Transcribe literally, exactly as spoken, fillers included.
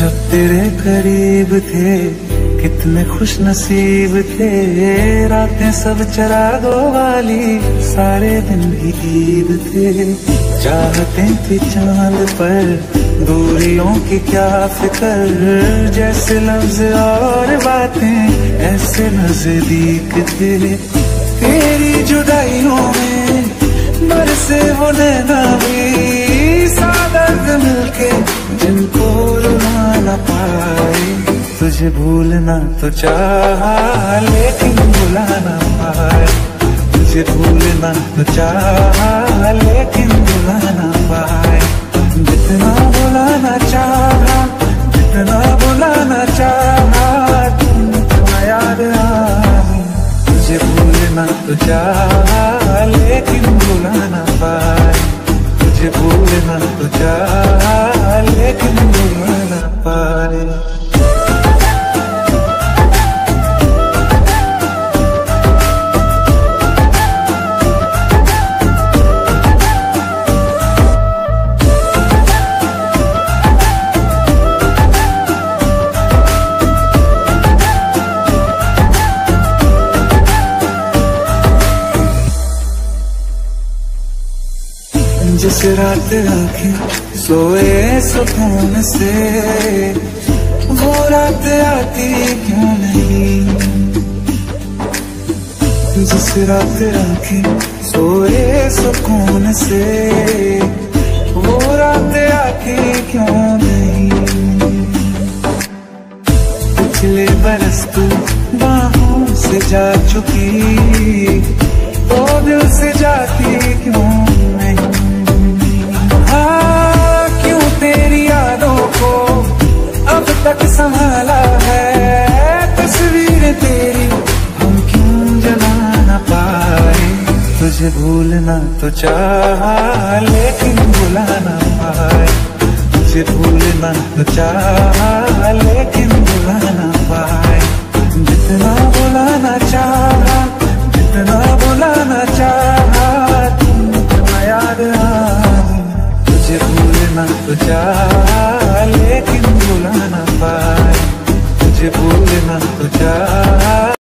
जब तेरे करीब थे कितने खुश नसीब थे, रातें सब चरागों वाली, सारे दिन भी ईद थे। चाहते थे चांद पर, दूरियों की क्या फिक्र, जैसे लफ्ज और बातें ऐसे नजदीक थे। तेरी जुदाइयों में बरसे वो नैना भी, सादर्द मिलके जिनको रुला न पाए। तुझे भूलना तो चाहा लेकिन भुला ना पाए, तुझे भूलना तो चाहा लेकिन भुला ना पाए। जितना भुलाना चाहा, जितना भुलाना चाहा, तुमको याद आए। तुझे भूलना तो चाहा लेकिन भुला ना पाए, तुझे भूलना तो चाहा लेकिन भुला ना पाए। जिस रात आंखें सोए सुकून से, वो रात आती क्यों नहीं। जिस रात आंखें सोए सुकून से, वो रात आती क्यों नहीं। पिछले बरस तू बाहों से जा चुकी, तो दिल से जाती क्यों नहीं। क्यों तेरी यादों को अब तक संभाला है, तस्वीर तेरी हम क्यों जला ना पाए। तुझे भूलना तो चाहा लेकिन भुला ना पाए, तुझे भूलना तो चाहा लेकिन भुला ना पाए। जितना भुलाना चाहा, जितना भुलाना चाहा, तुमको याद आए। तुझे भूलना तो चाहा